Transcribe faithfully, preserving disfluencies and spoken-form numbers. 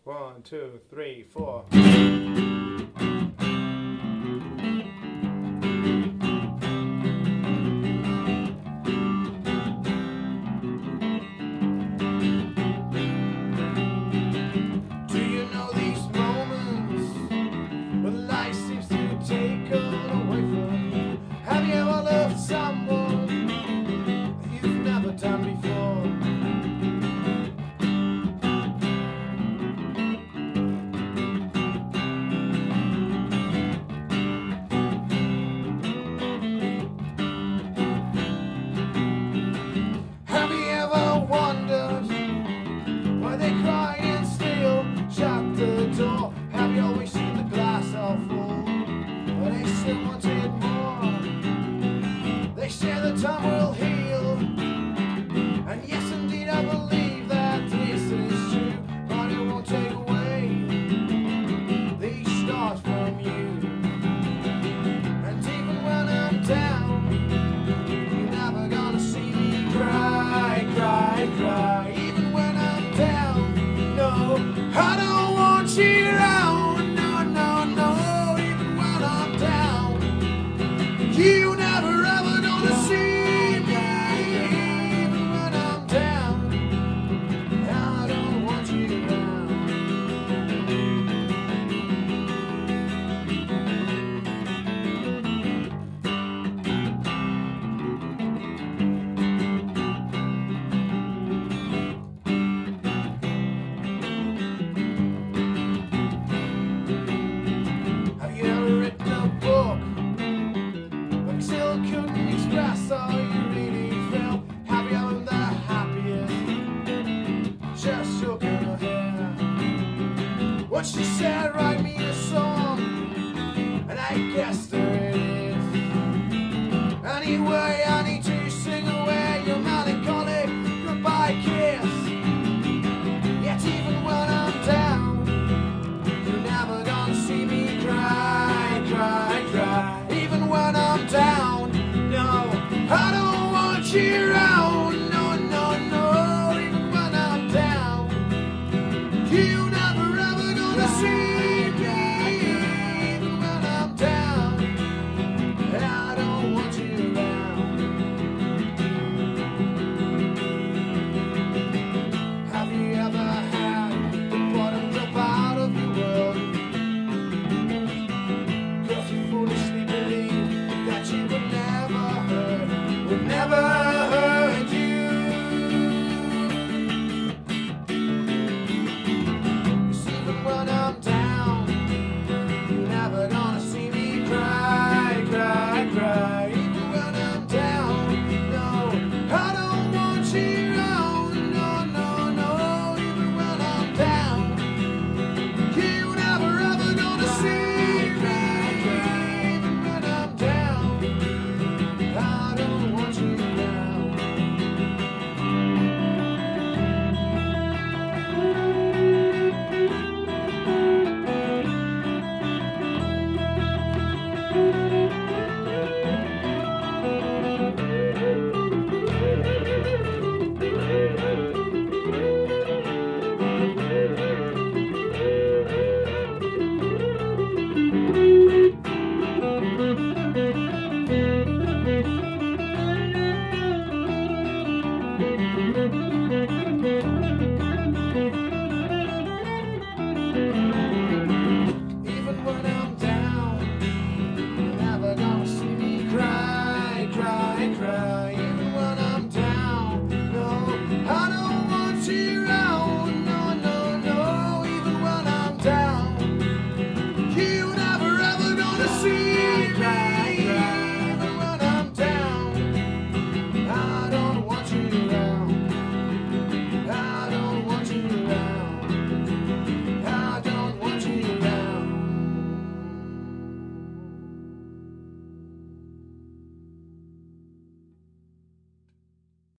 One, two, three, four. Someone you've never done before. Have you ever wondered why they cry and still shut the door? Have you always seen the glass half full, but they still wanted more? They say the time will heal, and yes indeed I believe that this is true, but it won't take away these scars from you. And even when I'm down, you're never gonna see me cry, cry, cry. Even when I'm down, no, I don't want you around, no, no, no. Even when I'm down, you never ever see me. Even when I'm down, I don't want you around. Have you ever written a book but still couldn't express all you really felt? Have you ever been the happiest? Just shook her head. What she said right